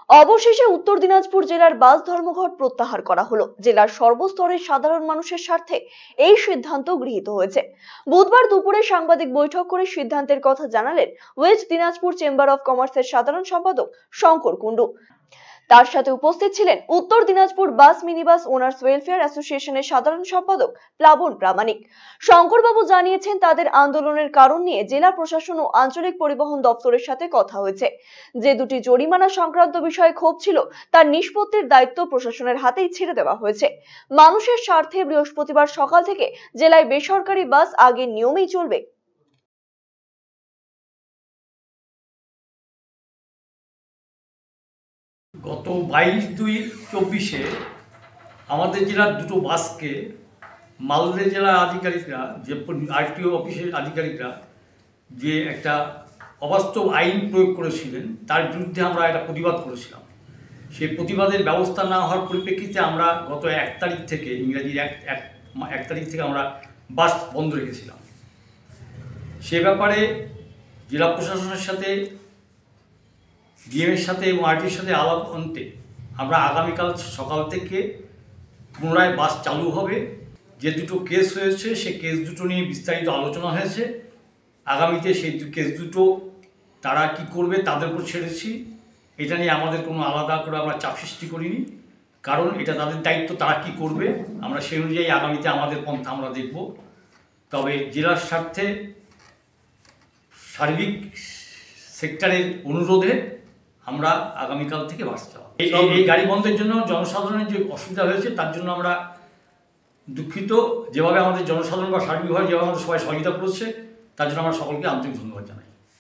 অবশেষে উত্তর দিনাজপুর জেলার বাস ধর্মঘট প্রত্যাহার করা হলো। জেলার সর্বস্তরের সাধারণ মানুষের স্বার্থে এই সিদ্ধান্ত গৃহীত হয়েছে। বুধবার দুপুরে সাংবাদিক বৈঠক করে সিদ্ধান্তের কথা জানালেন ওয়েস্ট দিনাজপুর চেম্বার অফ কমার্সের সাধারণ সম্পাদক শঙ্কর কুণ্ডু। তার সাথে উপস্থিত ছিলেন Uttar Dinajpur bus minibus owners welfare অ্যাসোসিয়েশনের সাধারণ সম্পাদক প্লাবন প্রামাণিক। শঙ্করবাবু জানিয়েছেন, তাদের আন্দোলনের কারণ নিয়ে জেলা প্রশাসন ও আঞ্চলিক পরিবহন দপ্তরের সাথে কথা হয়েছে। যে দুটি জরিমানা সংক্রান্ত বিষয়ে ক্ষোভ ছিল, তার নিষ্পত্তির দায়িত্ব প্রশাসনের হাতেই ছেড়ে দেওয়া হয়েছে। মানুষের স্বার্থে বৃহস্পতিবার সকাল থেকে জেলায় বেসরকারি বাস আগের নিয়মেই চলবে। গত 22/2/24 আমাদের জেলার দুটো বাসকে মালদা জেলার আধিকারিকরা, যে আরটিও অফিসের আধিকারিকরা যে একটা অবাস্তব আইন প্রয়োগ করেছিলেন, তার বিরুদ্ধে আমরা একটা প্রতিবাদ করেছিলাম। সেই প্রতিবাদের ব্যবস্থা না হওয়ার পরিপ্রেক্ষিতে আমরা গত 1 তারিখ থেকে, ইংরাজির 1 তারিখ থেকে আমরা বাস বন্ধ রেখেছিলাম। সে ব্যাপারে জেলা প্রশাসনের সাথে, ডিএমের সাথে এবং আরটির সাথে আলাপ অন্তে আমরা আগামীকাল সকাল থেকে পুনরায় বাস চালু হবে। যে দুটো কেস হয়েছে, সে কেস দুটো নিয়ে বিস্তারিত আলোচনা হয়েছে। আগামীতে সেই কেস দুটো তারা কি করবে তাদের উপর ছেড়েছি। এটা নিয়ে আমাদের কোনো আলাদা করে আমরা চাপ সৃষ্টি করিনি, কারণ এটা তাদের দায়িত্ব, তারা কি করবে আমরা সেই অনুযায়ী আগামীতে আমাদের পন্থা আমরা দেখব। তবে জেলার স্বার্থে, সার্বিক সেক্টরের অনুরোধে আমরা আগামীকাল থেকে বাস চালাবো। এই গাড়ি বন্ধের জন্য জনসাধারণের যে অসুবিধা হয়েছে তার জন্য আমরা দুঃখিত। যেভাবে আমাদের জনসাধারণ বা সার্বিকভাবে যেভাবে আমাদের সবাই সহযোগিতা করেছে, তার জন্য আমরা সকলকে আন্তরিক ধন্যবাদ জানাই।